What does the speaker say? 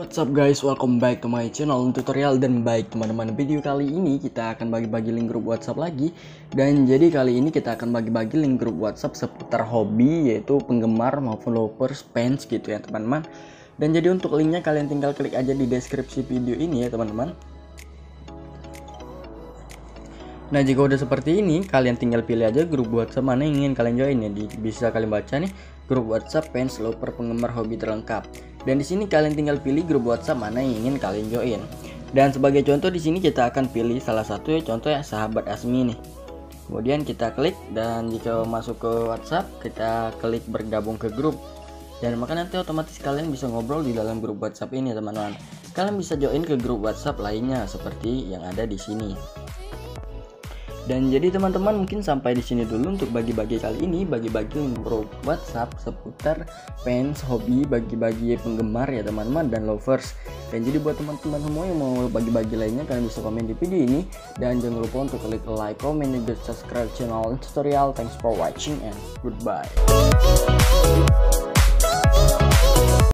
What's up guys, welcome back to my channel tutorial. Dan baik teman-teman, video kali ini kita akan bagi-bagi link grup WhatsApp lagi. Dan jadi kali ini kita akan bagi-bagi link grup WhatsApp seputar hobi, yaitu penggemar maupun lovers, fans gitu ya teman-teman. Dan jadi untuk linknya kalian tinggal klik aja di deskripsi video ini ya teman-teman. Nah jika udah seperti ini, kalian tinggal pilih aja grup WhatsApp mana yang ingin kalian join ya. Bisa kalian baca nih, grup WhatsApp fans lover penggemar hobi terlengkap. Dan di sini kalian tinggal pilih grup WhatsApp mana yang ingin kalian join. Dan sebagai contoh di sini kita akan pilih salah satu ya, contoh ya sahabat Asmi nih. Kemudian kita klik, dan jika masuk ke WhatsApp kita klik bergabung ke grup. Dan maka nanti otomatis kalian bisa ngobrol di dalam grup WhatsApp ini teman-teman. Kalian bisa join ke grup WhatsApp lainnya seperti yang ada di sini. Dan jadi teman-teman mungkin sampai di sini dulu untuk bagi-bagi kali ini, bagi-bagi grup WhatsApp seputar fans, hobi, bagi-bagi penggemar ya teman-teman dan lovers. Dan jadi buat teman-teman semua yang mau bagi-bagi lainnya, kalian bisa komen di video ini. Dan jangan lupa untuk klik like, comment, dan subscribe channel tutorial. Thanks for watching and goodbye.